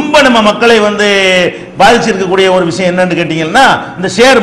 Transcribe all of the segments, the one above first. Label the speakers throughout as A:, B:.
A: ரொம்ப நம்ம மக்களை வந்து பாதிச்சிருக்கக்கூடிய ஒரு விஷயம் என்னன்னு கேட்டீங்கன்னா இந்த ஷேர்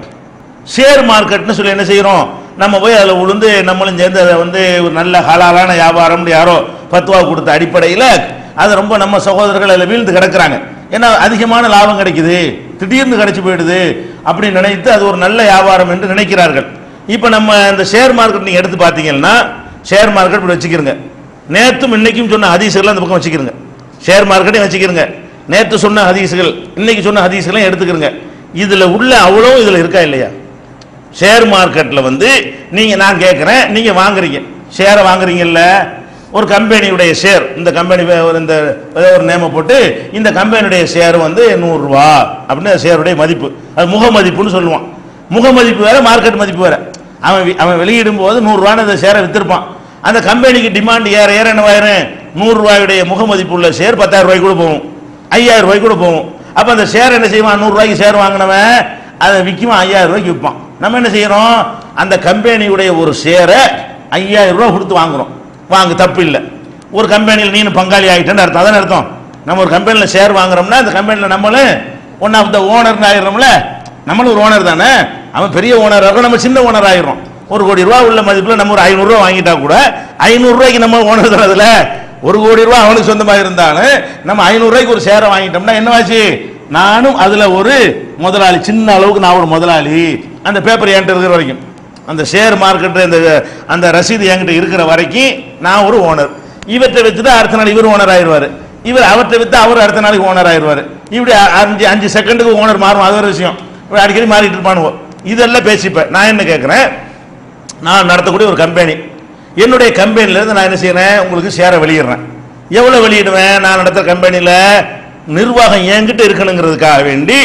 A: மார்க்கெட்னு சொல்லி என்ன செய்யறோம், நம்ம போய் அதில் உளுந்து நம்மளும் சேர்ந்து அதை வந்து ஒரு நல்ல ஹலாலான வியாபாரம் யாரோ பத்துவா கொடுத்த அடிப்படையில் அது ரொம்ப நம்ம சகோதரர்கள் அதில் வீழ்ந்து கிடக்குறாங்க. ஏன்னா அதிகமான லாபம் கிடைக்குது, திடீர்னு கிடைச்சி போயிடுது அப்படின்னு நினைத்து அது ஒரு நல்ல வியாபாரம் என்று நினைக்கிறார்கள். இப்போ நம்ம இந்த ஷேர் மார்க்கெட் நீங்கள் எடுத்து பார்த்தீங்கன்னா ஷேர் மார்க்கெட் இப்படி வச்சுக்கிறங்க, நேற்றும் இன்னைக்கும் சொன்ன ஹதீஸ்கள் அந்த பக்கம் வச்சுக்கிறங்க, ஷேர் மார்க்கெட்டையும் வச்சுக்கிறங்க, நேற்று சொன்ன ஹதீஸ்கள் இன்னைக்கு சொன்ன ஹதீஸ்களையும் எடுத்துக்கிறங்க. இதில் உள்ள அவ்வளோ இதில் இருக்கா இல்லையா? ஷேர் மார்க்கெட்டில் வந்து நீங்கள் நான் கேட்குறேன், நீங்கள் வாங்குறீங்க, ஷேரை வாங்குறீங்கல்ல, ஒரு கம்பெனியுடைய ஷேர், இந்த கம்பெனி இந்த ஒரு நேமை போட்டு இந்த கம்பெனியுடைய ஷேர் வந்து 100 ரூபா அப்படின்னு ஷேருடைய மதிப்பு, அது முக மதிப்புன்னு சொல்லுவான். முக மதிப்பு வேற, மார்க்கெட் மதிப்பு வேற. அவன் வெளியிடும் போது 100 ரூபான்னு அந்த ஷேரை வித்திருப்பான். அந்த கம்பெனிக்கு டிமாண்ட் ஏற ஏற என்னவாயிரும், 100 ரூபாயுடைய முக மதிப்பு உள்ள ஷேர் 10,000 ரூபாய்க்கு கூட போகும், 5000 ரூபாய்க்கு கூட போகும். அப்போ அந்த ஷேர் என்ன செய்வான், 100 ரூபாய்க்கு ஷேர் வாங்கினவன் அதை விற்குவான் 5000 ரூபாய்க்கு விற்பான். நம்ம என்ன செய்யறோம், அந்த கம்பெனியுடைய ஒரு ஷேரை 5000 ரூபா கொடுத்து வாங்குறோம். வாங்க, தப்பு இல்லை. ஒரு கம்பெனியில் நீனு பங்காளி ஆகிட்டேன்னு அர்த்தம். அதான் அர்த்தம். நம்ம ஒரு கம்பெனியில் ஷேர் வாங்குறோம்னா அந்த கம்பெனியில் நம்மளும் ஒன் ஆஃப் த ஓனர் ஆயிடுறோம்ல, நம்மளும் ஒரு ஓனர் தானே. அவன் பெரிய ஓனர் ஆகும், நம்ம சின்ன ஓனர் ஆயிடுறோம். 1 கோடி ரூபா உள்ள மதிப்பில் நம்ம ஒரு 500 ரூபா வாங்கிட்டா கூட 500 ரூபாய்க்கு நம்ம ஓனர் தானே. அதில் 1 கோடி ரூபா அவனுக்கு சொந்தமாக இருந்தாலும் நம்ம 500 ரூபாய்க்கு ஒரு ஷேரை வாங்கிட்டோம்னா என்னவாச்சு, நானும் அதில் ஒரு முதலாளி, சின்ன அளவுக்கு நான் ஒரு முதலாளி. அந்த பேப்பர் என்கிட்ட இருக்கிற வரைக்கும், அந்த ஷேர் மார்க்கெட்டு அந்த ரசீது என்கிட்ட இருக்கிற வரைக்கும் நான் ஒரு ஓனர். இவற்றை வச்சுட்டு அடுத்த நாள் இவர் ஓனர் ஆயிடுவார், இவர் அவற்றை வித்து அவர் அடுத்த நாளைக்கு ஓனர் ஆயிடுவார். இப்படி 5 செகண்டுக்கு ஓனர் மாறும், அது ஒரு விஷயம். இப்படி அடிக்கடி மாறிட்டு இருப்பானுவோம். இதெல்லாம் பேசிப்பேன். நான் என்ன கேட்குறேன், நான் நடத்தக்கூடிய ஒரு கம்பெனி, என்னுடைய கம்பெனிலேருந்து நான் என்ன செய்யறேன், உங்களுக்கு ஷேரை வெளியிடுறேன். எவ்வளோ வெளியிடுவேன், நான் நடத்துகிற கம்பெனியில் நிர்வாகம் என்கிட்ட இருக்கணுங்கிறதுக்காக வேண்டி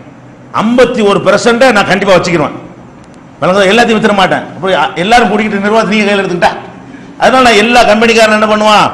A: 51% நான் கண்டிப்பாக வச்சுக்கிடுவேன். எல்லாத்தையும் வித்துற மாட்டேன். அப்படி எல்லாரும் கூட்டிக்கிட்டு நிர்வாகத்தை நீங்க கையில் எடுத்துக்கிட்டா, அதனால நான் எல்லா கம்பெனிக்காரன் என்ன பண்ணுவான்,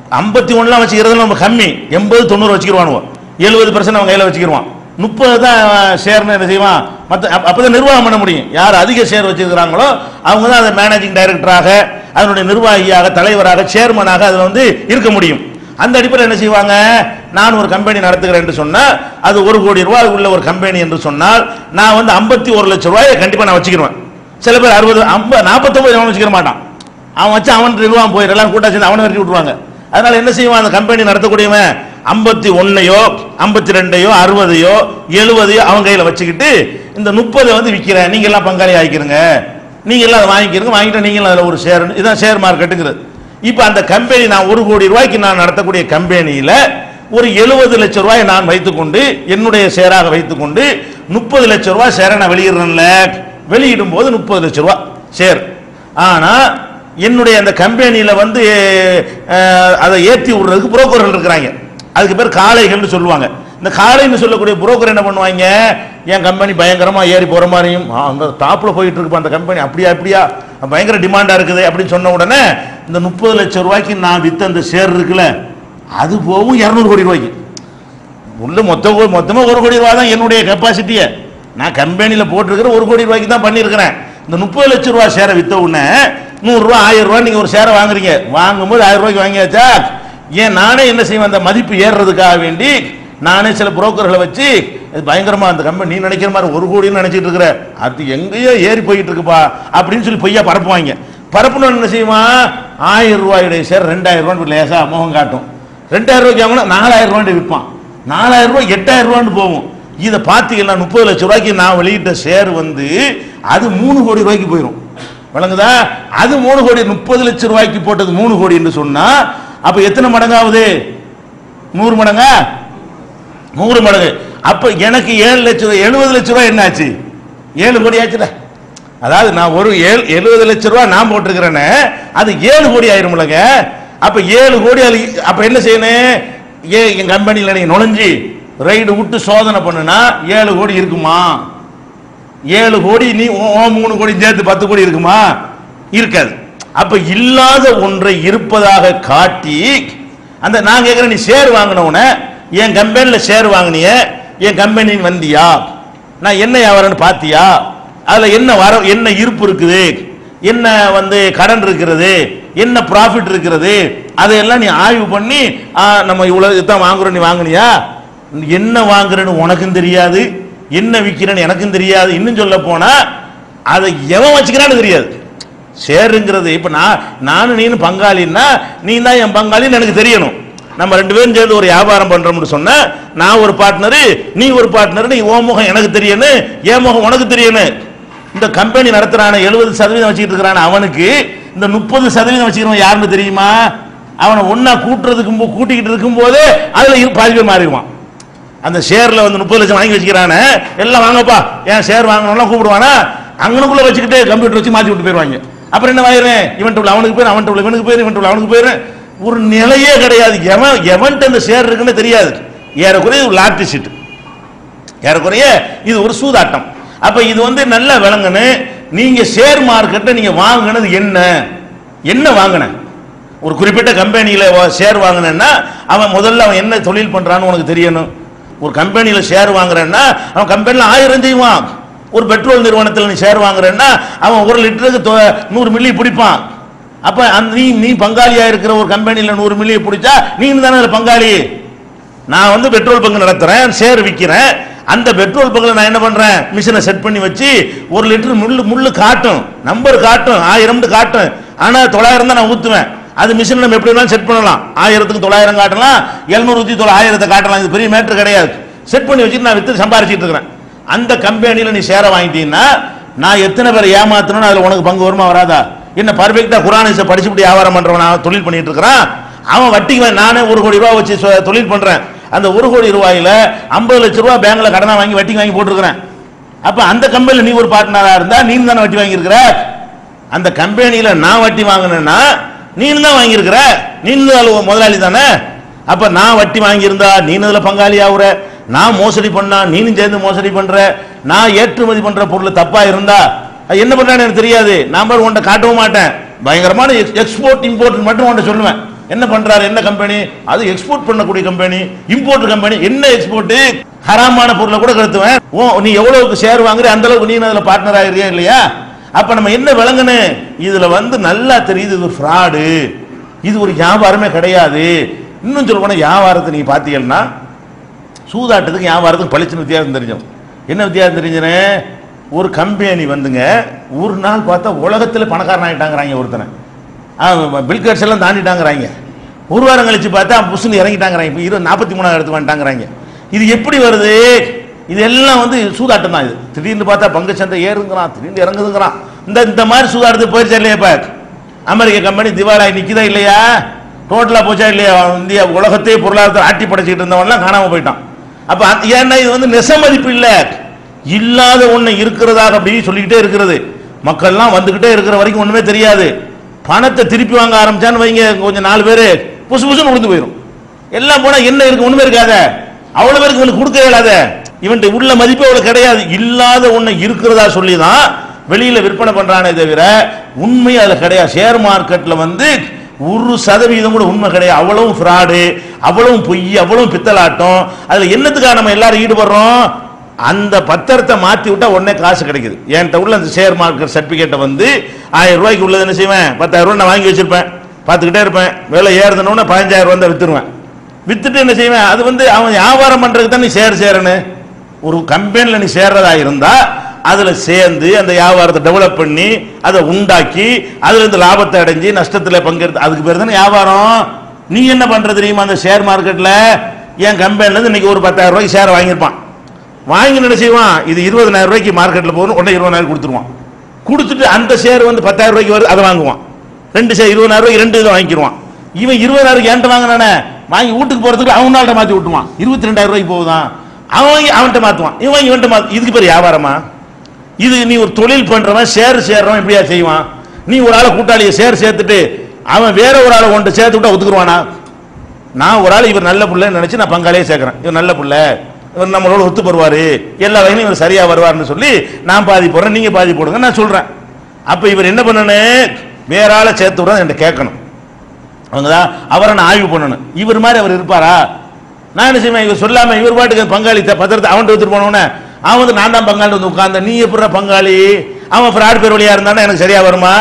A: 51 வச்சுக்கிறது நம்ம கம்மி, 80-90 வச்சுக்கிடுவானுவோம், 70% அவன் கையில் வச்சுக்கிடுவான். 30 தான் ஷேர்னு என்ன செய்வான், மற்ற அப்போதான் நிர்வாகம் பண்ண முடியும். யார் அதிக ஷேர் வச்சிருக்கிறாங்களோ அவங்க தான் அதை மேனேஜிங் டைரக்டராக, அதனுடைய நிர்வாகியாக, தலைவராக, சேர்மனாக அதில் வந்து இருக்க முடியும். அந்த அடிப்படையில் என்ன செய்வாங்க, நான் ஒரு கம்பெனி நடத்துகிறேன் என்று சொன்னால், அது 1 கோடி ரூபாய் உள்ள ஒரு கம்பெனி என்று சொன்னால் நான் வந்து 51 லட்சம் ரூபாயை கண்டிப்பாக நான் வச்சுக்கிடுவேன். சில பேர் 60, 50, 49 அவன் வச்சுக்கிற மாட்டான். அவன் வச்சு அவன் நிர்வாகம் போயிடும், எல்லாம் கூட்டா சேர்ந்து அவனை வெட்டி விட்டுருவாங்க. அதனால என்ன செய்வான், அந்த கம்பெனி நடத்தக்கூடியவன் 51யோ 52யோ 60யோ 70யோ அவன் கையில் வச்சுக்கிட்டு இந்த 30 வந்து விற்கிறேன், நீங்க எல்லாம் பங்காளி ஆகிக்கிறங்க, நீங்க எல்லாம் அதை வாங்கிக்கிறங்க, வாங்கிட்டு நீங்க அதில் ஒரு ஷேர், இதுதான் ஷேர் மார்க்கெட்டுங்கிறது. இப்போ அந்த கம்பெனி நான் 1 கோடி ரூபாய்க்கு நான் நடத்தக்கூடிய கம்பெனியில் ஒரு 70 லட்சம் ரூபாயை நான் வைத்துக்கொண்டு, என்னுடைய ஷேராக வைத்துக்கொண்டு 30 லட்சம் ரூபாய் ஷேரை நான் வெளியிடுறேன்ல, வெளியிடும் போது 30 லட்சம் ரூபாய் ஷேர். ஆனால் என்னுடைய அந்த கம்பெனியில் வந்து அதை ஏற்றி விடுறதுக்கு புரோக்கர்கள் இருக்கிறாங்க, அதுக்கு பேர் காளைகள்னு சொல்லுவாங்க. இந்த காளைன்னு சொல்லக்கூடிய புரோக்கர் என்ன பண்ணுவாங்க, என் கம்பெனி பயங்கரமாக ஏறி போகிற மாதிரியும், அங்கே டாப்பில் போயிட்டு இருக்கு அந்த கம்பெனி, அப்படியா பயங்கர டிமாண்டாக இருக்குது அப்படின்னு சொன்ன உடனே இந்த 30 லட்சம் ரூபாய்க்கு நான் வித்த அந்த ஷேர் இருக்குல்ல, அது போகும் 200 கோடி ரூபாய்க்கு உள்ள மொத்தமாக 1 கோடி ரூபாய் தான் என்னுடைய கெப்பாசிட்டியை. நான் கம்பெனியில் போட்டிருக்கிற 1 கோடி ரூபாய்க்கு தான் பண்ணியிருக்கிறேன். இந்த 30 லட்சம் ரூபாய் ஷேரை வித்த உடனே 100 ரூபா 1000 ரூபாய் நீங்கள் ஒரு ஷேரை வாங்குறீங்க, வாங்கும்போது 1000 ரூபாய்க்கு வாங்கியாச்சா, ஏன் நானே என்ன செய்வேன், அந்த மதிப்பு ஏறுறதுக்காக வேண்டி நானே சில புரோக்கர்களை வச்சு பயங்கரமா அந்த கம்பெனி நீ நினைக்கிற மாதிரி 1 கோடின்னு நினைச்சிட்டு இருக்கிற, அது எங்கேயோ ஏறி போயிட்டு இருக்குப்பா அப்படின்னு சொல்லி பொய்யா பரப்புவாங்க. பரப்புன்னு என்ன செய்வான், 1000 ரூபாயுடைய ஷேர் 2000 ரூபான்னு லேசா மோகம் காட்டும். 2000 ரூபாய்க்கு வாங்கினா 4000 ரூபாய் விற்பான், 4000 ரூபாய் 8000 ரூபான்னு போகும். இதை பார்த்தீங்கன்னா 30 லட்சம் ரூபாய்க்கு நான் வெளியிட்ட ஷேர் வந்து அது 3 கோடி ரூபாய்க்கு போயிடும். வழங்குதா, அது 3 கோடி, 30 லட்சம் ரூபாய்க்கு போட்டது 3 கோடி என்று சொன்னா அப்ப எத்தனை மடங்காவது, 100 மடங்கா, 100 மடங்கு. அப்ப எனக்கு 7 லட்சம் 70 லட்சம் ரூபாய் என்ன ஆச்சு, 7 கோடி ஆச்சுல. அதாவது நான் ஒரு 70 லட்சம் ரூபாய் நான் போட்டிருக்கிறேன்னு அது 7 கோடி ஆயிரும்லங்க. அப்ப 7 கோடி, அப்ப என்ன செய்யணும், என் கம்பெனியில் நீங்க நுழைஞ்சி ரைடு விட்டு சோதனை பண்ணுனா 7 கோடி இருக்குமா, 7 கோடி நீ 3 கோடி சேர்த்து 10 கோடி இருக்குமா, இருக்காது. அப்ப இல்லாத ஒன்றை இருப்பதாக காட்டி அந்த நான் கேட்கிறேன், நீ ஷேர் வாங்கினவுன என் கம்பெனியில் ஷேர் வாங்கினிய, என் கம்பெனின்னு வந்தியா, நான் என்ன வியாபாரம்னு பார்த்தியா, அதில் என்ன என்ன இருப்பு இருக்குது, என்ன வந்து கடன் இருக்கிறது, என்ன ப்ராஃபிட் இருக்கிறது, அதையெல்லாம் நீ ஆய்வு பண்ணி நம்ம இவ்வளவு தான் வாங்குறோம், நீ வாங்கினியா, என்ன வாங்குறேன்னு உனக்கும் தெரியாது, என்ன விற்கிறேன்னு எனக்கும் தெரியாது. இன்னும் சொல்ல போனா அதை எவன் வச்சுக்கிறான்னு தெரியாது. ஷேருங்கிறது இப்ப நானும் நீனும் பங்காளின்னா நீ தான் என் பங்காளின்னு எனக்கு தெரியணும். நம்ம ரெண்டு பேரும் சேர்ந்து ஒரு வியாபாரம் பண்றோம்னு சொன்னா நான் ஒரு பார்ட்னரு நீ ஒரு பார்ட்னர், நீ ஓ முகம் எனக்கு தெரியணும், என் முகம் உனக்கு தெரியணும். இந்த கம்பெனி நடத்துறான 70% வச்சுக்கிட்டு இருக்கிறான அவனுக்கு இந்த 30% வச்சுக்கிறவன் யாருன்னு தெரியுமா? அவனை ஒன்னா கூட்டிக்கிட்டு இருக்கும் போதே அதுல பாதி பேர் மாறிடுவான். அந்த ஷேர்ல வந்து 30 லட்சம் வாங்கி வச்சுக்கிறான எல்லாம் வாங்கப்பா ஏன் ஷேர் வாங்கணும்லாம் கூப்பிடுவானா, அங்கனுக்குள்ள வச்சுக்கிட்டு கம்ப்யூட்டர் வச்சு மாத்தி விட்டு போயிருவாங்க. அப்புறம் என்ன வாயிறேன், இவன்ட்டு உள்ள அவனுக்கு பேர், அவன்ட்டு உள்ள இவனுக்கு பேர், இவன்ட்டு உள்ள அவனுக்கு பேர், ஒரு நிலையே கிடையாது. எவன்ட்டு அந்த ஷேர் இருக்குன்னு தெரியாது. ஏறக்குறைய ஒரு லாட்டரி சீட்டு, ஏறக்குறைய இது ஒரு சூதாட்டம். அப்ப இது வந்து நல்லா விளங்கணும். நீங்க ஷேர் மார்க்கெட்டை நீங்க வாங்கினது என்ன வாங்கின, ஒரு குறிப்பிட்ட கம்பெனியில ஷேர் வாங்கினா அவன் முதல்ல அவன் என்ன தொழில் பண்றான்னு உனக்கு தெரியணும். ஒரு கம்பெனியில ஷேர் வாங்குறேன்னா அவன் கம்பெனில 1000 செய்வான். ஒரு பெட்ரோல் நிறுவனத்தில் நீ ஷேர் வாங்குறேன்னா அவன் 1 லிட்டருக்கு 100 மில்லி பிடிப்பான். அப்ப நீ பங்காளியா இருக்கிற ஒரு கம்பெனியில 100 மில்லி பிடிச்சா நீ தானே பங்காளி. நான் வந்து பெட்ரோல் பங்கு நடத்துறேன், ஷேர் விற்கிறேன். அந்த பெட்ரோல் பங்குல நான் என்ன பண்றேன், மிஷினை செட் பண்ணி வச்சு 1 லிட்டர் முள்ளு காட்டும், நம்பர் காட்டும், 1000 காட்டும். ஆனா 900 தான் நான் ஊத்துவேன். அது மிஷின் நம்ம எப்படி வேணாலும் செட் பண்ணலாம். 1000க்கு 900 காட்டலாம், 700 ஊத்தி 1000 காட்டலாம். இது பெரிய மேட்டர் கிடையாது. செட் பண்ணி வச்சுட்டு நான் வித்து சம்பாரிச்சிட்டு இருக்கிறேன். அந்த கம்பெனியில நீ ஷேரை வாங்கிட்டீங்கன்னா நான் எத்தனை பேர் ஏமாத்தணும், அதுல உனக்கு பங்கு வருமா வராதா? என்ன பர்ஃபெக்டா குர்ஆனை படிச்சுட்டு வியாபாரம் பண்றவன் நான் தொழில் பண்ணிட்டு இருக்கிறான். அவன் வட்டிக்கு நானே 1 கோடி ரூபாய் வச்சு தொழில் பண்றேன். அந்த 1 கோடி ரூபாயில 50 லட்சம் ரூபாய் பேங்க்ல கடனா வாங்கி வட்டிக்கு வாங்கி போட்டுருக்கிறேன். அப்ப அந்த கம்பெனியில நீ ஒரு பார்ட்னரா இருந்தா நீ தானே வட்டி வாங்கி இருக்கிற. அந்த கம்பெனியில நான் வட்டி வாங்கினேன்னா நீ தான் வாங்கி இருக்கிற, நீ முதலாளி தானே. அப்ப நான் வட்டி வாங்கி இருந்தா நீ அதுல பங்காளி ஆகுற, நான் மோசடி பண்ணா நீனும் சேர்ந்து மோசடி பண்ற, நான் ஏற்றுமதி பண்ற பொருள் தப்பா இருந்தா என்ன பண்றான்னு எனக்கு தெரியாது. நான் உன்ட்ட காட்டவும் மாட்டேன். பயங்கரமான எக்ஸ்போர்ட் இம்போர்ட் மட்டும் உன்ட்ட சொல்லுவேன். என்ன பண்றாரு, என்ன கம்பெனி, அது எக்ஸ்போர்ட் பண்ணக்கூடிய கம்பெனி, இம்போர்ட் கம்பெனி. என்ன எக்ஸ்போர்ட், ஹராமான பொருளை கூட கடத்துவேன். நீ எவ்வளவுக்கு ஷேர் வாங்குற அந்த அளவுக்கு நீ அதுல பார்ட்னர் ஆகிறியா இல்லையா? அப்ப நம்ம என்ன விளங்கணும், இதுல வந்து நல்லா தெரியுது இது ஃப்ராடு, இது ஒரு வியாபாரமே கிடையாது. இன்னும் சொல்ல போனா வியாபாரத்தை நீங்க பாத்தீங்கன்னா சூதாட்டத்துக்கு வியாபாரத்துக்கு பளிச்சுன்னு வித்தியாசம் தெரிஞ்சோம். என்ன வித்தியாசம் தெரிஞ்சனே, ஒரு கம்பெனி வந்துங்க ஒரு நாள் பார்த்தா உலகத்துல பணக்காரன் ஆகிட்டாங்கிறாங்க. ஒருத்தனை பில்கேட்ஸ் எல்லாம் தாண்டிட்டாங்கிறாங்க. ஒரு வாரம் கழிச்சு பார்த்தா புஷ்னு இறங்கிட்டாங்கிறாங்க. இப்போ 43 இடத்துக்கு வந்துட்டாங்கிறாங்க. இது எப்படி வருது? இது எல்லாம் வந்து சூதாட்டம் தான். இது திடீர்னு பார்த்தா பங்கு சந்தை ஏறுங்கிறான், திடீர்னு இறங்குதுங்கிறான். இந்த மாதிரி சூதாட்டத்துக்கு போயிருச்சா இல்லையா? இப்ப அமெரிக்க கம்பெனி திவாலாகி நிக்குதா இல்லையா? டோட்டலா போச்சா இல்லையா? இந்தியா உலகத்தையே பொருளாதாரத்தை ஆட்டி படைச்சிட்டு இருந்தவன்லாம் காணாம போயிட்டான். அப்ப ஏன்னா இது வந்து நெசமதிப்பு இல்ல, இல்லாத ஒண்ணு இருக்கிறதாக அப்படி சொல்லிக்கிட்டே இருக்கிறது. மக்கள்லாம் வந்துகிட்டே இருக்கிற வரைக்கும் ஒண்ணுமே தெரியாது. பணத்தை திருப்பி வாங்க ஆரம்பிச்சான்னு வைங்க, கொஞ்சம் 4 பேரு புசு புசுன்னு உழுந்து போயிடும். எல்லாம் போனா என்ன இருக்கு, ஒண்ணுமே இருக்காத. அவ்வளவு பேருக்கு இவனுக்கு கொடுக்க இயலாத, இவன் உள்ள மதிப்பு அவ்வளவு கிடையாது. இல்லாத ஒண்ணு இருக்கிறதா சொல்லிதான் வெளியில விற்பனை பண்றானே தவிர உண்மை அதுல கிடையாது. ஷேர் மார்க்கெட்ல வந்து 1% கூட உண்மை கிடையாது. அவ்வளவும் ஃப்ராடு, அவ்வளவும் பொய், அவ்வளவும் பித்தலாட்டம். அதுல என்னத்துக்காக நம்ம எல்லாரும் ஈடுபடுறோம்? அந்த பத்திரத்தை மாத்தி விட்டா உடனே காசு கிடைக்குது. என்கிட்ட உள்ள அந்த ஷேர் மார்க்கெட் சர்டிபிகேட்டை வந்து 1000 ரூபாய்க்கு உள்ளது என்ன செய்வேன், 10,000 ரூபாய் நான் வாங்கி வச்சிருப்பேன், பார்த்துக்கிட்டே இருப்பேன். விலை ஏறுதுன்னு 15,000 ரூபாய் தான் வித்துருவேன். வித்துட்டு என்ன செய்வேன், அது வந்து அவன் வியாபாரம் பண்றதுக்கு தான் நீ சேரணும். ஒரு கம்பெனியில் நீ சேர்றதா இருந்தா அதுல சேர்ந்து அந்த வியாபாரத்தை டெவலப் பண்ணி அதை உண்டாக்கி அதுல இருந்து லாபத்தை அடைஞ்சு நஷ்டத்தில் பங்கெடுத்து, அதுக்கு பேர் தானே வியாபாரம். நீ என்ன பண்றது தெரியுமா? அந்த ஷேர் மார்க்கெட்ல என் கம்பெனில இருந்து இன்னைக்கு ஒரு 10,000 ரூபாய்க்கு ஷேர் வாங்கியிருப்பான். வாங்கி என்ன செய்வான், இது 20,000 ரூபாய்க்கு மார்க்கெட்ல போகணும், உடனே 20,000 கொடுத்துருவான். கொடுத்துட்டு அந்த ஷேர் வந்து 10,000 ரூபாய்க்கு வருது, அதை வாங்குவான். 2 ஷேர் 20,000 ரூபாய்க்கு 2 இதை வாங்கிடுவான். இவன் 20,000 என்கிட்ட வாங்கினானே, வாங்கி வீட்டுக்கு போறதுக்கு அவனால்ட்ட மாத்தி விட்டுவான். 22,000 ரூபாய்க்கு போகுதான், அவன்கிட்ட மாத்துவான், இவன்கிட்ட மாத்து. இதுக்கு பேர் வியாபாரமா? இது நீ ஒரு தொழில் பண்றவன், ஷேர் சேர்றவன் இப்படியா செய்வான்? நீ ஒரு ஆளை கூட்டாளியை ஷேர் சேர்த்துட்டு அவன் வேற ஒரு ஆளை கொண்டு சேர்த்து விட்டா ஒத்துக்குருவானா? நான் ஒரு ஆள் இவர் நல்ல பிள்ளைன்னு நினைச்சு நான் பங்காளியே சேர்க்கிறேன். இவர் நல்ல பிள்ளை, இவர் நம்மளோட ஒத்து போடுவாரு, எல்லா வகையிலும் இவர் சரியா வருவார்னு சொல்லி நான் பாதி போடுறேன், நீங்க பாதி போடுங்க நான் சொல்றேன். அப்ப இவர் என்ன பண்ணணும், வேற ஆளை சேர்த்து விட என்கிட்ட கேட்கணும். அவங்கதான் அவரை நான் ஆய்வு பண்ணணும். இவர் மாதிரி அவர் இருப்பாரா? நான் என்ன செய்வேன், இவர் சொல்லாம இவர் பாட்டுக்கு பங்காளி பத்திரத்தை அவன்கிட்ட எடுத்துட்டு போனோன்னே அவன் வந்து நான் தான் பங்காளி வந்து உட்கார்ந்த, நீ எப்படி பங்காளி? அவன் ஃப்ராட் பேர் வழியா இருந்தானா எனக்கு சரியா வருமா?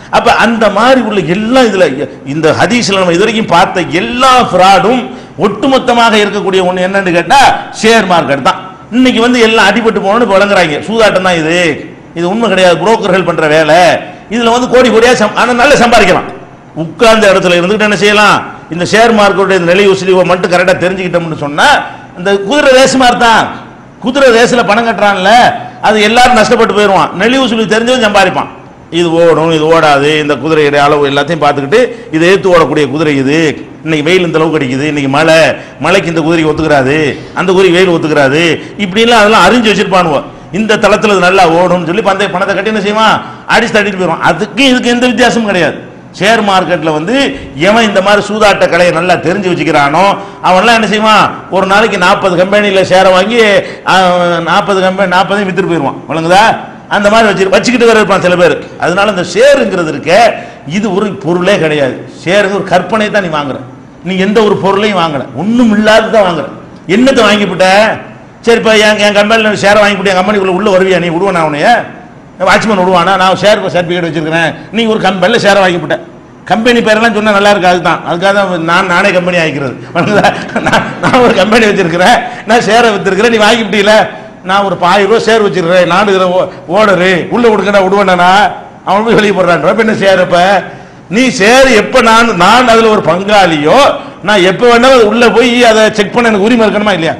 A: அப்ப அந்த மாதிரி உள்ள எல்லாம் இதுல இந்த ஹதீஸ்ல நம்ம இதுவரைக்கும் பார்த்த எல்லா ஃப்ராடும் ஒட்டுமொத்தமாக இருக்கக்கூடிய ஒண்ணு என்னன்னு கேட்டா ஷேர் மார்க்கெட் தான். இன்னைக்கு வந்து எல்லாம் அடிபட்டு போகணும்னு வழங்குறாங்க. சூதாட்டம் தான் இது உண்மை கிடையாது, புரோக்கர்கள் பண்ற வேலை. இதுல வந்து கோடி கோடியா ஆனா நல்லா சம்பாதிக்கலாம். உட்கார்ந்த இடத்துல இருந்துகிட்டு என்ன செய்யலாம், இந்த ஷேர் மார்க்கெட்டுடைய நிலை உசிலிவை மட்டும் கரெக்டா தெரிஞ்சுக்கிட்டோம்னு சொன்னா இந்த குதிரை ரேஸ் மாதிரி தான். குதிரை ரேஸ்ல பணம் கட்டுறான்ல, அது எல்லாரும் நஷ்டப்பட்டு போயிடுவான். நெளிவு சுழி தெரிஞ்சவன் சம்பாதிப்பான். இது ஓடும், இது ஓடாது, இந்த குதிரையுடைய அளவு எல்லாத்தையும் பார்த்துக்கிட்டு இதை ஏற்று ஓடக்கூடிய குதிரை இது, இன்னைக்கு வெயில் இந்த அளவுக்கு அடிக்குது, இன்னைக்கு மழைக்கு இந்த குதிரைக்கு ஒத்துக்கிறாது, அந்த குதிரை வெயில் ஒத்துக்கிறாது, இப்படிலாம் அதெல்லாம் அறிஞ்சு வச்சிருப்பானுவோம். இந்த தளத்தில் இது நல்லா ஓடும்னு சொல்லி பணத்தை கட்டி என்ன செய்வான், அடிச்சு தட்டிட்டு போயிடுவான். அதுக்கு இதுக்கு எந்த வித்தியாசமும் கிடையாது. ஷேர் மார்க்கெட்ல வந்து எவன் இந்த மாதிரி சூதாட்ட கலையை நல்லா தெரிஞ்சு வச்சுக்கிறானோ அவன்லாம் என்ன செய்வான், ஒரு நாளைக்கு 40 கம்பெனியில் ஷேரை வாங்கி 40 கம்பெனி 40 வித்துட்டு போயிடுவான். வழங்குதா? அந்த மாதிரி வச்சுக்கிட்டு வேற இருப்பான் சில பேர். அதனால இந்த ஷேருங்கிறது இருக்க இது ஒரு பொருளே கிடையாது. ஷேருங்க ஒரு கற்பனை தான். நீ வாங்குற, நீ எந்த ஒரு பொருளையும் வாங்கல, ஒன்றும் இல்லாததான் வாங்குற. என்னத்தை வாங்கிவிட்ட? சரி, இப்போ என் கம்பெனியில் ஷேரை வாங்கிவிட்டு என் கம்பெனிக்குள்ள உள்ள வருவியா? நீ விடுவானா? உனைய வாட்ச்மேன் விடுவானா? நான் ஷேர் சர்டிஃபிகேட் வச்சிருக்கிறேன், நீ ஒரு கம்பெனியில் ஷேரை வாங்கிவிட்ட. கம்பெனி பேரெல்லாம் சொன்னால் நல்லா இருக்கு. அதுக்காக தான் நானே கம்பெனி ஆகிக்கிறது. நான் ஒரு கம்பெனி வச்சிருக்கிறேன், நான் ஷேரை வித்துருக்கிறேன், நீ வாங்கிவிட்டீல. நான் ஒரு 1000 ரூபா ஷேர் வச்சிருக்கிறேன், நான் ஓடரு உள்ள கொடுக்கடா விடுவேனா? அவன் போய் வெளியே போடுறான். என்ன ஷேர்? இப்ப நீ ஷேர் எப்ப நான் அதுல ஒரு பங்காளியோ நான் எப்ப வேணாலும் உள்ள போய் அதை செக் பண்ண எனக்கு உரிமை இருக்கணுமா இல்லையா?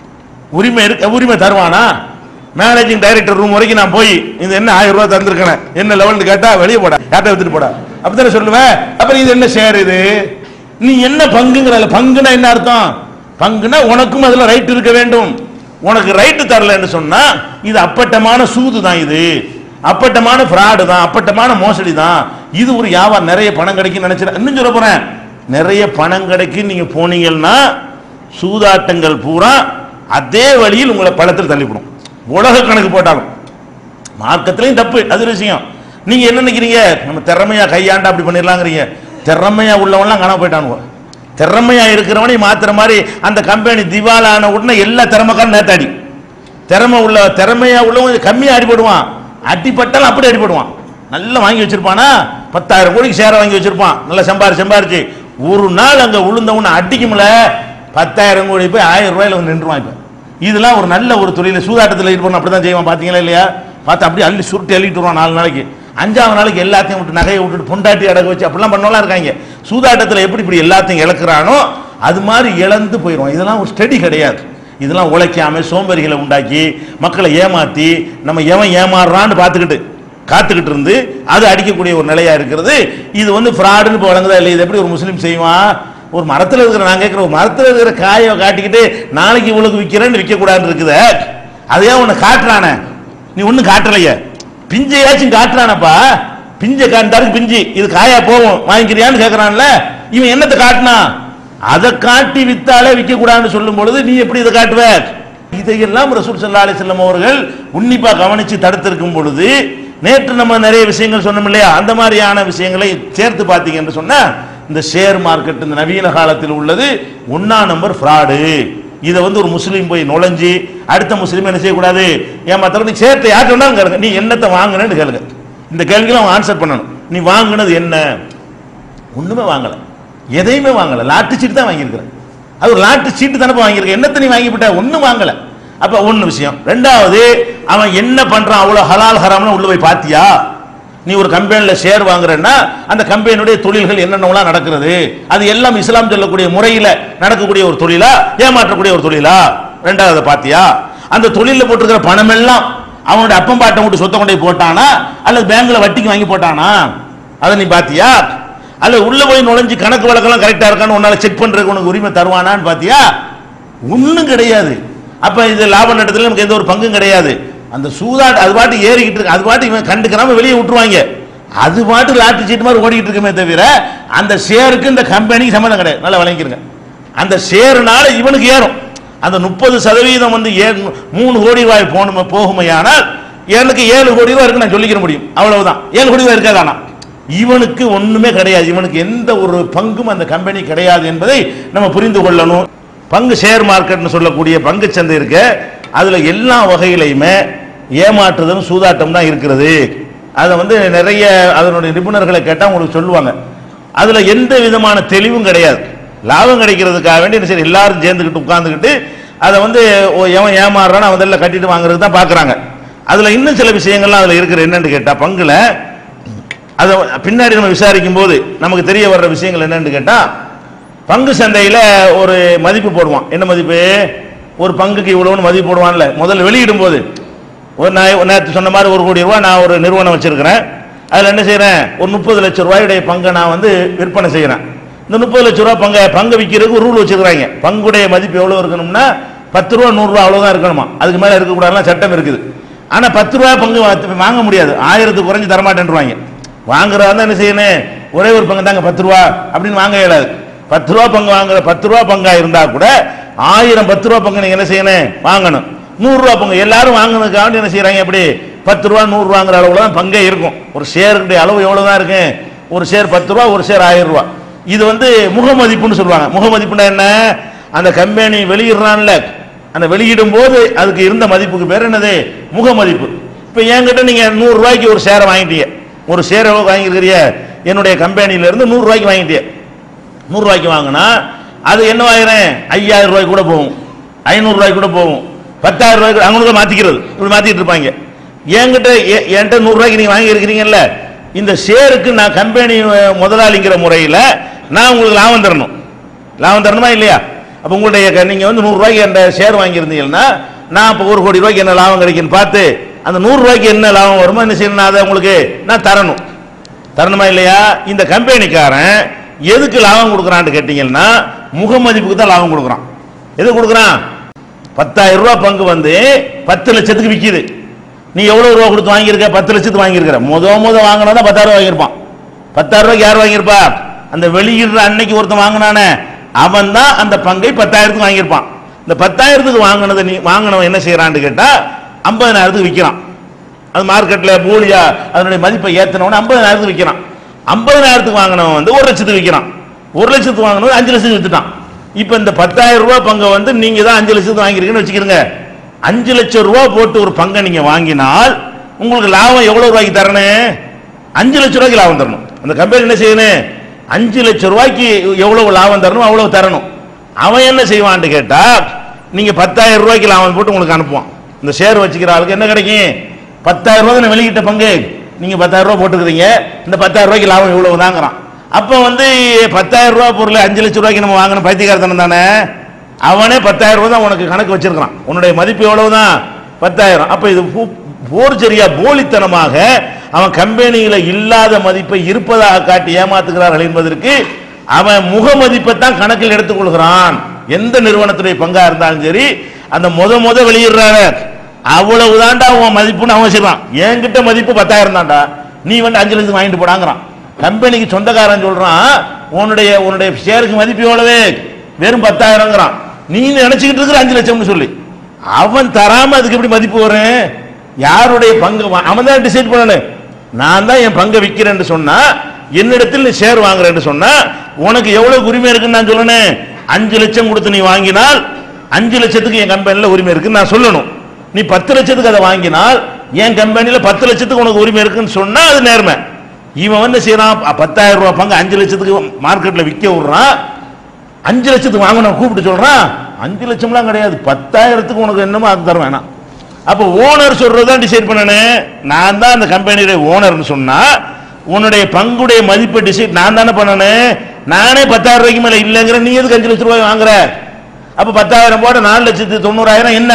A: உரிமை தருவானா? மேனேஜிங் டைரக்டர் ரூம் வரைக்கும் நான் போய் இது என்ன 1000 ரூபாய் தந்திருக்கேன் என்ன லெவல்னு கேட்டா வெளியே போடா, யார்ட்ட வித்துட்டு போடா, அப்படித்தானே சொல்லுவேன். அப்புறம் இது என்ன ஷேர்? இது நீ என்ன பங்குங்கிற? பங்குனா என்ன அர்த்தம்? பங்குனா உனக்கும் அதுல ரைட் இருக்க வேண்டும். உனக்கு ரைட்டு தரலன்னு சொன்னா இது அப்பட்டமான சூது தான், இது அப்பட்டமான ஃப்ராடு தான், அப்பட்டமான மோசடி தான். இது ஒரு வியாபாரம். நிறைய பணம் கிடைக்கும் நினைச்சிட. இன்னும் சொல்ல போறேன், நிறைய பணம் கிடைக்கும் நீங்க போனீங்கன்னா சூதாட்டங்கள் பூரா அதே வழியில் உங்களை பழத்தில் தள்ளிவிடும். உலக கணக்கு போட்டாலும் மார்க்கத்திலையும் தப்பு, அது விஷயம். நீங்க என்ன நினைக்கிறீங்க, நம்ம திறமையா கையாண்டா அப்படி பண்ணிடலாங்கிறீங்க. திறமையா உள்ளவன்லாம் காணாம போயிட்டானுவோ. திறமையா இருக்கிறவனை மாத்திர மாதிரி அந்த கம்பெனி திவாலான உடனே எல்லா திறமைக்காரன் நேத்தாடி. திறமையா உள்ளவன் கம்மியா அடிபடுவான், அடிப்பட்டாலும் அப்படி அடிபடுவான். நல்லா வாங்கி வச்சிருப்பானா, 10,000 கோடிக்கு ஷேரை வாங்கி வச்சிருப்பான், நல்லா சம்பாரிச்சு ஒரு நாள் அங்க உளுந்தவன அடிக்கும்ல 10,000 கோடி போய் 1000 ரூபாயில வந்து நின்றுவான். இப்ப இதெல்லாம் ஒரு நல்ல ஒரு தொழில சூதாட்டத்தில் இருப்பான். அப்படிதான் செய்வான். பாத்தீங்களா இல்லையா? பார்த்து அப்படியே அள்ளி சுருட்டி அள்ளிட்டு வருவான். 4 நாளைக்கு 5ஆவது நாளைக்கு எல்லாத்தையும் விட்டு நகையை விட்டுட்டு பொண்டாட்டி அடகு வச்சு அப்படிலாம் பண்ணலாம் இருக்காங்க. சூதாட்டத்தில் எப்படி இப்படி எல்லாத்தையும் இழக்கிறானோ அது மாதிரி இழந்து போயிடுவான். இதெல்லாம் ஒரு ஸ்டடி கிடையாது. இதெல்லாம் உழைக்காம சோம்பேறிகளை உண்டாக்கி மக்களை ஏமாத்தி நம்ம எவன் ஏமாறுறான்னு காத்துக்கிட்டு இருந்து அது அடிக்கக்கூடிய ஒரு நிலையா இருக்கிறது. இது வந்து ஃப்ராடுன்னு இப்போ வழங்குதா இல்லை? இது எப்படி ஒரு முஸ்லீம் செய்வான்? ஒரு மரத்தில் இருக்கிற, நான் கேட்குற, ஒரு மரத்தில் இருக்கிற காயை காட்டிக்கிட்டு நாளைக்கு இவளுக்கு விற்கிறேன்னு விற்கக்கூடாதுன்னு இருக்குது. அதையே உன்னை காட்டுறானே, நீ ஒன்றும் காட்டலையே, பிஞ்சையாச்சும் காட்டுறானப்பா. பிஞ்சை காட்டாருக்கு பிஞ்சு இது காயா போகும் வாங்கிக்கிறியான்னு கேட்கறான்ல. இவன் என்னத்தை காட்டினா? அதை காட்டி வித்தாலே விற்கக்கூடாதுன்னு சொல்லும் பொழுது நீ எப்படி இதை காட்டுவ? இதையெல்லாம் ரசூல் ஸல்லல்லாஹு அலைஹி வஸல்லம் அவர்கள் உன்னிப்பா கவனிச்சு தடுத்திருக்கும் பொழுது நேற்று நம்ம நிறைய விஷயங்கள் சொன்னோம் இல்லையா? அந்த மாதிரியான விஷயங்களை சேர்த்து பார்த்தீங்க என்று சொன்னா இந்த ஷேர் மார்க்கெட் இந்த நவீன காலத்தில் உள்ளது 1ஆம் நம்பர் ஃப்ராடு. இதை வந்து ஒரு முஸ்லீம் போய் நுழைஞ்சி அடுத்த முஸ்லீம் என்ன செய்யக்கூடாது, ஏமாத்தல. நீ சேர்த்து யார்கிட்ட கேளுங்க, நீ என்னத்தை வாங்கினு கேளுங்க. இந்த கேள்விக்கு அவன் ஆன்சர் பண்ணணும். நீ வாங்கினது என்ன? ஒண்ணுமே வாங்கல, எதையுமே வாங்கல, லாட்டு சீட்டு தான் வாங்கியிருக்கிறேன். அது ஒரு லாட்டு சீட்டு தானே வாங்கியிருக்க, என்னத்தை நீ வாங்கிவிட்ட? ஒன்றும் வாங்கல. அப்ப ஒன்று விஷயம். ரெண்டாவது, அவன் என்ன பண்றான், அவ்வளோ ஹலால் ஹராம்னு உள்ள போய் பாத்தியா? நீ ஒரு கம்பெனியில் ஷேர் வாங்குறன்னா அந்த கம்பெனியுடைய தொழில்கள் என்னென்னலாம் நடக்கிறது, அது எல்லாம் இஸ்லாம் சொல்லக்கூடிய முறையில் நடக்கக்கூடிய ஒரு தொழிலா, ஏமாற்றக்கூடிய ஒரு தொழிலா? ரெண்டாவது பாத்தியா? அந்த தொழிலில் போட்டிருக்கிற பணம் எல்லாம் அவனுடைய அப்பம் பாட்டை விட்டு சொத்தை கொண்டே போட்டானா அல்லது பேங்க்ல வட்டிக்கு வாங்கி போட்டானா? அதை நீ பாத்தியா? அல்லது உள்ள போய் நுழைஞ்சு கணக்கு வழக்கெல்லாம் கரெக்டா இருக்கான்னு உன்னால செக் பண்றதுக்கு உனக்கு உரிமை தருவானான்னு பாத்தியா? ஒன்றும் கிடையாது. அப்ப இது லாப நட்டத்தில் நமக்கு எந்த ஒரு பங்கும் கிடையாது. அந்த சூதாட்டு அது பாட்டு ஏறிக்கிட்டு இருக்கு, அது பாட்டு இவன் கண்டுக்கிறாம வெளியே விட்டுருவாங்க. அது பாட்டு லாட்டு சீட்டு மாதிரி ஓடிக்கிட்டு இருக்குமே தவிர அந்த ஷேருக்கு இந்த கம்பெனிக்கு சம்மந்தம் கிடையாது. நல்லா வழங்கிருங்க. அந்த ஷேருனால இவனுக்கு ஏறும். அந்த 30% வந்து 3 கோடி ரூபாய் போகுமையானால் எனக்கு 7 கோடி ரூபாய் இருக்கு நான் சொல்லிக்கிற முடியும். அவ்வளவுதான். 7 கோடி ரூபாய் இருக்காதானா? இவனுக்கு ஒண்ணுமே கிடையாது. இவனுக்கு எந்த ஒரு பங்கும் அந்த கம்பெனி கிடையாது என்பதை நம்ம புரிந்து கொள்ளணும். பங்கு ஷேர் மார்க்கெட்னு சொல்லக்கூடிய பங்கு சந்தை இருக்கு, அதுல எல்லா வகையிலையுமே ஏமாற்றுதலும் சூதாட்டம் தான் இருக்கிறது. அதை வந்து நிறைய அதனுடைய நிபுணர்களை கேட்டால் உங்களுக்கு சொல்லுவாங்க. அதில் எந்த விதமான தெளிவும் கிடையாது. லாபம் கிடைக்கிறதுக்காக வேண்டி என்ன செய்ய எல்லாரும் சேர்ந்துக்கிட்டு உட்கார்ந்துக்கிட்டு அதை வந்து எவன் ஏமாறுறான்னு அவன் கட்டிட்டு வாங்குறது தான் பார்க்குறாங்க. அதில் இன்னும் சில விஷயங்கள்லாம் அதில் இருக்கிற என்னன்னு கேட்டால் பங்குல அதை பின்னாடி நம்ம விசாரிக்கும் போது நமக்கு தெரிய வர்ற விஷயங்கள் என்னன்னு கேட்டால் பங்கு சந்தையில் ஒரு மதிப்பு போடுவான். என்ன மதிப்பு? ஒரு பங்குக்கு இவ்வளோன்னு மதிப்பு போடுவான்ல முதல்ல வெளியிடும் போது. ஒரு நான் நேற்று சொன்ன மாதிரி 1 கோடி ரூபா நான் ஒரு நிறுவனம் வச்சிருக்கிறேன். அதில் என்ன செய்கிறேன், ஒரு 30 லட்சம் ரூபாயுடைய பங்கை நான் வந்து விற்பனை செய்கிறேன். இந்த 30 லட்சம் ரூபா பங்கு விற்கிறதுக்கு ஒரு ரூல் வச்சுக்கிறாங்க. பங்குடைய மதிப்பு எவ்வளோ இருக்கணும்னா 10 ரூபா 100 ரூபா அவ்வளோதான் இருக்கணுமா, அதுக்கு மேலே இருக்கக்கூடாதுலாம் சட்டம் இருக்குது. ஆனால் 10 ரூபா பங்கு வாங்க முடியாது, 1000 குறைஞ்சி தரமாட்டேன்ருவாங்க. வாங்குறதா தான் என்ன செய்யணும், ஒரே ஒரு பங்கு தாங்க 10 ரூபா அப்படின்னு வாங்க இயலாது. 10 ரூபா பங்கு வாங்குற 10 ரூபா பங்கா இருந்தா கூட 1000 10 ரூபா பங்கு நீங்க என்ன செய்யணும், வாங்கணும். 100 ரூபா பங்கு எல்லாரும் வாங்கினதுக்காக என்ன செய்யறாங்க, எப்படி 10 ரூபா 100 ரூபாங்கிற அளவுல தான் பங்கே இருக்கும். ஒரு ஷேருடைய அளவு எவ்வளவுதான் இருக்கு, ஒரு ஷேர் 10 ரூபா, ஒரு ஷேர் 1000 ரூபா. இது வந்து முகமதிப்புன்னு சொல்லுவாங்க. முகமதிப்புனா என்ன, அந்த கம்பெனி வெளியிடுறான்ல, அந்த வெளியிடும் போது அதுக்கு இருந்த மதிப்புக்கு பேர் என்னது, முகமதிப்பு. இப்ப என்கிட்ட நீங்க 100 ரூபாய்க்கு ஒரு ஷேரை வாங்கிட்டீங்க, ஒரு ஷேரை வாங்கிருக்கிறிய என்னுடைய கம்பெனியில இருந்து 100 ரூபாய்க்கு வாங்கிட்டீங்க. 100 ரூபாய்க்கு வாங்கினா அது என்ன ஆயிரம், 5000 ரூபாய்க்கு கூட போகும், 500 ரூபாய்க்கு கூட போகும், 10,000 ரூபாய்க்கு அவங்களுக்கு மாத்திக்கிறது, இப்படி மாத்திட்டு இருப்பாங்க. என்கிட்ட 100 ரூபாய்க்கு நீங்க வாங்கி இருக்கிறீங்கல்ல, இந்த ஷேருக்கு நான் கம்பெனி முதலாளிங்கிற முறையில் நான் உங்களுக்கு லாபம் தரணும். லாபம் தரணுமா இல்லையா? அப்ப உங்களுடைய நீங்க வந்து 100 ரூபாய்க்கு அந்த ஷேர் வாங்கியிருந்தீங்கன்னா நான் இப்போ 1 கோடி ரூபாய்க்கு என்ன லாபம் கிடைக்குன்னு பார்த்து அந்த 100 ரூபாய்க்கு என்ன லாபம் வருமோ என்ன செய்யணும், அதை உங்களுக்கு நான் தரணும். தரணுமா இல்லையா? இந்த கம்பெனிக்காரன் எதுக்கு லாபம் கொடுக்குறான்னு கேட்டீங்கன்னா முகமதிப்புக்கு தான் லாபம் கொடுக்குறான். எது கொடுக்குறான், 10,000 ரூபாய் பங்கு வந்து 10 லட்சத்துக்கு விற்கிது. நீ எவ்வளவு ரூபா கொடுத்து வாங்கியிருக்க, 10 லட்சத்துக்கு வாங்கியிருக்கிற. முத வாங்கினா 10,000 ரூபாய் வாங்கியிருப்பான். 10,000 ரூபாய்க்கு யார் வாங்கியிருப்பா, அந்த வெளியிடுற அன்னைக்கு ஒருத்தன் வாங்கினானே அவன் தான் அந்த பங்கை 10,000க்கு வாங்கியிருப்பான். இந்த 10,000க்கு வாங்கினதை நீ வாங்கினவன் என்ன செய்யறான்னு கேட்டா 50,000க்கு விற்கிறான். அது மார்க்கெட்ல போலியா அதனுடைய மதிப்பை ஏத்தினவன 50,000க்கு விற்கிறான். 50,000க்கு வாங்கினவன் வந்து 1 லட்சத்துக்கு விற்கிறான். 1 லட்சத்துக்கு வாங்கினவன் 5 லட்சத்துக்கு வித்துட்டான். இப்ப இந்த 10,000 ரூபாய் பங்கை வந்து நீங்க தான் 5 லட்சத்துக்கு வாங்கிருக்கீங்கன்னு வச்சுக்கிறீங்க. 5 லட்சம் ரூபாய் போட்டு ஒரு பங்கை நீங்க வாங்கினால் உங்களுக்கு லாபம் எவ்வளவு ரூபாய்க்கு தரணும், 5 லட்சம் ரூபாய்க்கு லாபம் தரணும். அந்த கம்பெனி என்ன செய்யணும், 5 லட்சம் ரூபாய்க்கு எவ்வளவு லாபம் தரணும் அவ்வளவு தரணும். அவன் என்ன செய்வான்னு கேட்டா நீங்க 10,000 ரூபாய்க்கு லாபம் போட்டு உங்களுக்கு அனுப்புவான். இந்த ஷேர் வச்சுக்கிற ஆளுக்கு என்ன கிடைக்கும், 10,000 ரூபாய் வெளியிட்ட பங்கு நீங்க 10,000 ரூபாய் போட்டுக்கிறீங்க, இந்த 10,000 ரூபாய்க்கு லாபம் இவ்வளவு தாங்கிறான். அப்ப வந்து 10,000 ரூபாய் பொருள் 5 லட்சம் ரூபாய்க்கு நம்ம வாங்கணும் பைத்தியக்காரத்தனம் தானே. அவனே 10,000 ரூபாய் தான் உனக்கு கணக்கு வச்சிருக்கான், உன்னுடைய மதிப்பு எவ்வளவுதான் 10,000. அப்ப இது போர்ஜரியா போலித்தனமாக அவன் கம்பெனியில இல்லாத மதிப்பை இருப்பதாக காட்டி ஏமாத்துகிறார்கள் என்பதற்கு அவன் முக மதிப்பை தான் கணக்கில் எடுத்துக் கொள்கிறான். எந்த நிறுவனத்துடைய பங்கா இருந்தாலும் சரி அந்த முத வெளியிடுறாங்க அவ்வளவுதான்டா உன் மதிப்புன்னு அவன் சொல்றான். என்கிட்ட மதிப்பு 10,000 தான்டா, நீ வந்து 5 லட்சம் வாங்கிட்டு போடாங்கிறான். கம்பெனிக்கு சொந்தக்காரன் சொல்றான் உன்னுடைய ஷேருக்கு மதிப்பு எவ்வளவு, வெறும் 10,000ங்கிறான். நீ நினைச்சுக்கிட்டு இருக்கிற 5 லட்சம்னு சொல்லி அவன் தராம அதுக்கு எப்படி மதிப்பு வரும்? யாருடைய பங்கு அவன் தான் டிசைட் பண்ணணும். நான் தான் என் பங்கை விற்கிறேன்னு சொன்னா என்னிடத்தில் நீ ஷேர் வாங்குறேன்னு சொன்னா உனக்கு எவ்வளவு உரிமை இருக்குன்னு நான் சொல்லணும். 5 லட்சம் கொடுத்து நீ வாங்கினால் 5 லட்சத்துக்கு என் கம்பெனில உரிமை இருக்குன்னு நான் சொல்லணும். நீ 10 லட்சத்துக்கு அதை வாங்கினால் என் கம்பெனில 10 லட்சத்துக்கு உனக்கு உரிமை இருக்குன்னு சொன்னா அது நேர்மை. இவன் வந்து செய்யறான் 10,000 ரூபாய் பங்கு 5 லட்சத்துக்கு மார்க்கெட்ல விற்க விடுறான். 5 லட்சத்துக்கு வாங்கணும் கூப்பிட்டு சொல்றான். 5 லட்சம்லாம் கிடையாது, 10,000க்கு உனக்கு என்னமோ அது தர வேணாம். அப்ப ஓனர் சொல்றதான் டிசைட் பண்ணணும். நான் தான் அந்த கம்பெனியுடைய ஓனர்னு சொன்னா உன்னுடைய பங்குடைய மதிப்பை டிசைட் நான் தானே பண்ணணும். நானே 10,000 ரூபாய்க்கு மேல இல்லைங்கிற, நீ எதுக்கு 5 லட்சம் ரூபாய் வாங்குற? அப்ப 10,000 போட 4,90,000 என்ன,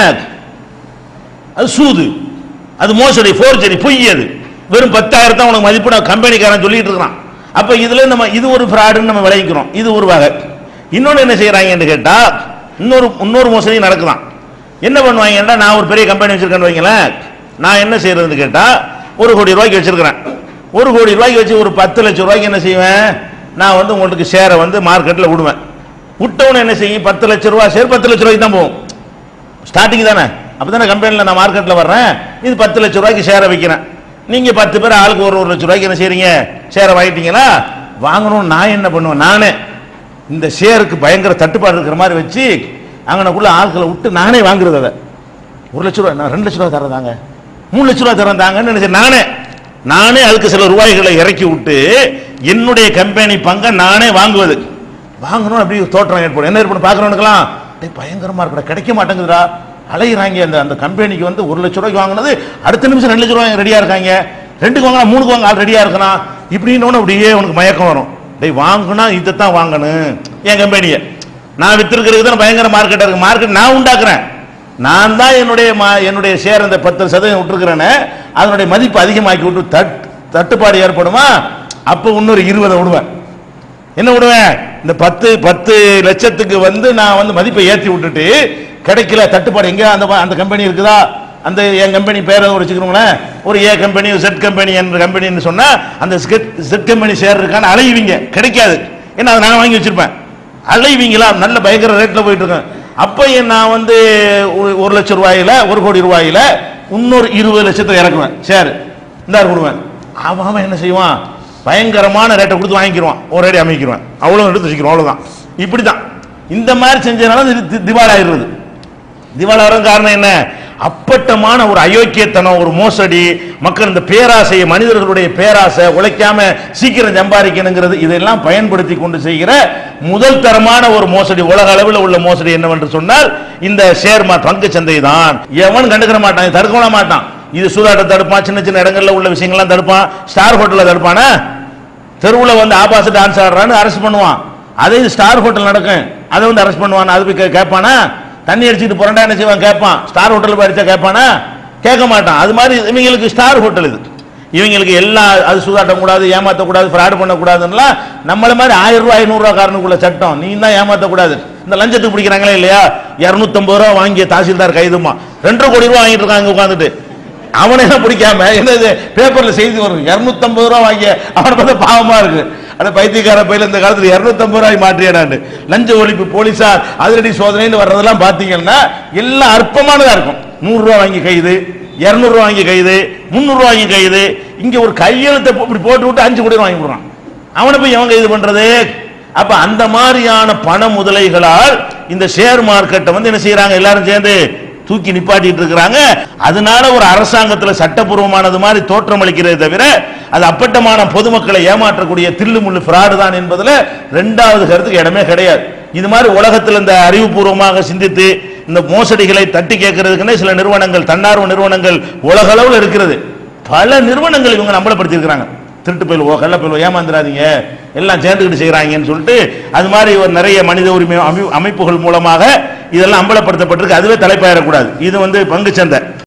A: அது சூது, அது மோசடி, போர்ஜரி, பொய். அது வெறும் 10,000 தான் உனக்கு மதிப்பு நான் கம்பெனிக்காரன் சொல்லிட்டு இருக்கான். அப்ப இதுல நம்ம இது ஒரு ஃப்ராடுன்னு நம்ம விளைவிக்கிறோம். இது ஒரு வகை. இன்னொன்னு என்ன செய்யறாங்கன்னு கேட்டா இன்னொரு மோசடி நடக்குதான். என்ன பண்ணுவாங்கன்னா, நான் ஒரு பெரிய கம்பெனி வச்சிருக்கேன்னு வைங்களேன், நான் என்ன செய்யறதுன்னு கேட்டா 1 கோடி ரூபாய்க்கு வச்சிருக்கிறேன். 1 கோடி ரூபாய்க்கு வச்சு ஒரு 10 லட்சம் ரூபாய்க்கு என்ன செய்வேன், நான் வந்து உங்களுக்கு ஷேரை வந்து மார்க்கெட்ல விடுவேன். விட்டவன என்ன செய்யும், 10 லட்சம் ரூபாய் ஷேர் 10 லட்சம் ரூபாய்க்கு தான் போகும். ஸ்டார்டிங் தானே, அப்பதானே கம்பெனியில் நான் மார்க்கெட்ல வர்றேன். இது 10 லட்சம் ரூபாய்க்கு ஷேரை விற்கிறேன். நீங்க 10 பேர் ஆளுக்கு 1 லட்சம் ரூபாய்க்கு என்ன செய்றீங்க, ஷேரை வாங்கிட்டீங்களா. வாங்கணும், நான் என்ன பண்ணுவேன், நானே இந்த ஷேருக்கு பயங்கர தட்டுப்பாடு இருக்கிற மாதிரி வச்சு அங்கனக்குள்ள ஆட்களை விட்டு நானே வாங்குறது. அதை 1 லட்சம் ரூபாய், நான் 2 லட்சம் ரூபாய் தரதாங்க, 3 லட்சம் ரூபாய் தரதாங்கன்னு நினைச்சேன். நானே நானே அதுக்கு சில ரூபாய்களை இறக்கி விட்டு என்னுடைய கம்பெனி பங்கை நானே வாங்குவது. வாங்கணும் அப்படி தோற்றம் ஏற்படும். என்ன ஏற்படும் பார்க்குறவனுக்கெல்லாம் பயங்கரமா இருக்கா, கிடைக்க மாட்டேங்குதுடா, அலையிறாங்க. அந்த கம்பெனிக்கு வந்து 1 லட்ச ரூபாய்க்கு வாங்கினது அடுத்த நிமிஷம் 2 லட்ச ரூபாய் ரெடியா இருக்காங்க, 2க்கு வாங்கினா 3க்கு வாங்க ஆள் ரெடியா இருக்கலாம். இப்படின்னு அப்படியே உனக்கு மயக்கம் வரும். வாங்கினா இதைத்தான் வாங்கணும். என் கம்பெனியை நான் வித்திருக்கிறது தான் பயங்கர மார்க்கெட்டாக இருக்கு. மார்க்கெட் நான் உண்டாக்குறேன். நான் தான் என்னுடைய ஷேர் அந்த 10% விட்டுருக்கிறேன்னு அதனுடைய மதிப்பு அதிகமாக்கி விட்டு தட்டுப்பாடு ஏற்படுமா? அப்போ இன்னொரு 20 விடுவேன். என்ன விடுவேன்? இந்த 10 லட்சத்துக்கு வந்து நான் வந்து மதிப்பை ஏற்றி விட்டுட்டு கிடைக்கல, தட்டுப்பாடு எங்க அந்த கம்பெனி இருக்குதா, அந்த என் கம்பெனி பேரை வச்சுக்கிறோங்களேன், ஒரு ஏ கம்பெனி செட் கம்பெனி என்ற கம்பெனின்னு சொன்னா அந்த செட் கம்பெனி ஷேர் இருக்கான்னு அலைவீங்க, கிடைக்காது. ஏன்னா அதை நான் வாங்கி வச்சிருப்பேன். அலைவீங்களா, நல்ல பயங்கர ரேட்ல போயிட்டு இருக்கேன். அப்ப நான் வந்து 1 லட்சம் ரூபாயில 1 கோடி ரூபாயில இன்னொரு 20 லட்சத்தை இறக்குவேன், ஷேர் இந்த கொடுவேன். அவன் என்ன செய்வான்? பயங்கரமான ரேட்டை கொடுத்து வாங்கிடுவான், ஒரு ரேடி அமைக்கிடுவான், அவ்வளோ எடுத்து வச்சுக்கிறோம், அவ்வளோதான். இப்படிதான் இந்த மாதிரி செஞ்சதுனால திவால் ஆயிடுறது. திவால் ஆகிற காரணம் என்ன? அப்பட்டமான ஒரு அயோக்கியத்தனம், ஒரு மோசடி, மக்கள் இந்த பேராசையை, மனிதர்களுடைய பேராசை, உழைக்காம சீக்கிரம் சம்பாதிக்கணுங்கிறது, இதெல்லாம் பயன்படுத்தி கொண்டு செய்கிற முதல் தரமான ஒரு மோசடி, உலக அளவில் உள்ள மோசடி என்னவென்று சொன்னால் இந்த ஷேர் பங்கு சந்தை தான். எவன் கண்டுக்கிற மாட்டான், தடுக்க மாட்டான். இது சூதாட்ட தடுப்பான், சின்ன சின்ன இடங்கள்ல உள்ள விஷயங்கள்லாம் தடுப்பான், ஸ்டார் ஹோட்டல்ல தடுப்பான, தெருவில் வந்து ஆபாச டான்ஸ் ஆடுறான்னு அரெஸ்ட் பண்ணுவான். அதே ஸ்டார் ஹோட்டல் நடக்கும், அதை வந்து அரெஸ்ட் பண்ணுவான். அது போய் கேட்பானா? தண்ணி அடிச்சுட்டு புரண்டா என்ன செய்வான்? கேட்பான். ஸ்டார் ஹோட்டல் போய் அடிச்சா கேட்பானா? கேட்க மாட்டான். அது மாதிரி இவங்களுக்கு ஸ்டார் ஹோட்டல் இது, இவங்களுக்கு எல்லாம் அது சூதாட்டம் கூடாது, ஏமாற்றக்கூடாது, ஃப்ராட் பண்ணக்கூடாதுன்னா நம்மள மாதிரி 1000 ரூபாய் 500 ரூபாய் காரனுக்குள்ள சட்டம். நீ தான் ஏமாற்றக்கூடாது. இந்த லஞ்சத்துக்கு பிடிக்கிறாங்களே இல்லையா, 250 ரூபா வாங்கிய தாசில்தார் கைதுமா 2.5 கோடி ரூபாய் வாங்கிட்டு இருக்காங்க உட்காந்துட்டு. அவனை பிடிக்காம என்னது பேப்பர்ல செய்தி வரும், 250 ரூபாய் வாங்கிய அவனை பார்த்தா பாவமா இருக்கு. அந்த பைத்தியக்கார பையில இந்த காலத்துல 250 ரூபாய் மாற்றியாடாண்டு லஞ்ச ஒழிப்பு போலீசார் அதிரடி சோதனைன்னு வர்றதெல்லாம் பாத்தீங்கன்னா எல்லாம் அற்பமானதா இருக்கும். 100 ரூபாய் வாங்கி கைது, 200 ரூபாய் வாங்கி கைது, 300 ரூபாய் வாங்கி கைது. இங்க ஒரு கையெழுத்தை இப்படி போட்டு விட்டு 5 கோடி வாங்கி விடுறான். அவனை போய் எவன் கைது பண்றது? அப்ப அந்த மாதிரியான பண முதலைகளால் இந்த ஷேர் மார்க்கெட்டை வந்து என்ன செய்யறாங்க, எல்லாரும் சேர்ந்து தூக்கி நிப்பாட்டிட்டு இருக்கிறாங்க. அதனால ஒரு அரசாங்கத்தில் சட்டப்பூர்வமானது மாதிரி தோற்றம் அளிக்கிறதே தவிர அது அப்பட்டமான பொதுமக்களை ஏமாற்றக்கூடிய தில்லுமுள்ளு ஃப்ராடு தான் என்பதுல 2வது கருத்துக்கு இடமே கிடையாது. இது மாதிரி உலகத்தில் இந்த அறிவுபூர்வமாக சிந்தித்து இந்த மோசடிகளை தட்டி கேட்கறதுக்குன்னே சில நிறுவனங்கள், தன்னார்வ நிறுவனங்கள் உலக அளவில் இருக்கிறது. பல நிறுவனங்கள் இவங்க அம்பலப்படுத்தி இருக்கிறாங்க. திருட்டு பயிலுவோ கள்ள பயிலுவோ ஏமாந்துடாதீங்க, எல்லாம் சேர்ந்துக்கிட்டு செய்யறாங்கன்னு சொல்லிட்டு அது மாதிரி ஒரு நிறைய மனித உரிமை அமைப்புகள் மூலமாக இதெல்லாம் அம்பலப்படுத்தப்பட்டிருக்கு. அதுவே தலைப்பாயிடக்கூடாது. இது வந்து பங்கு சந்தை.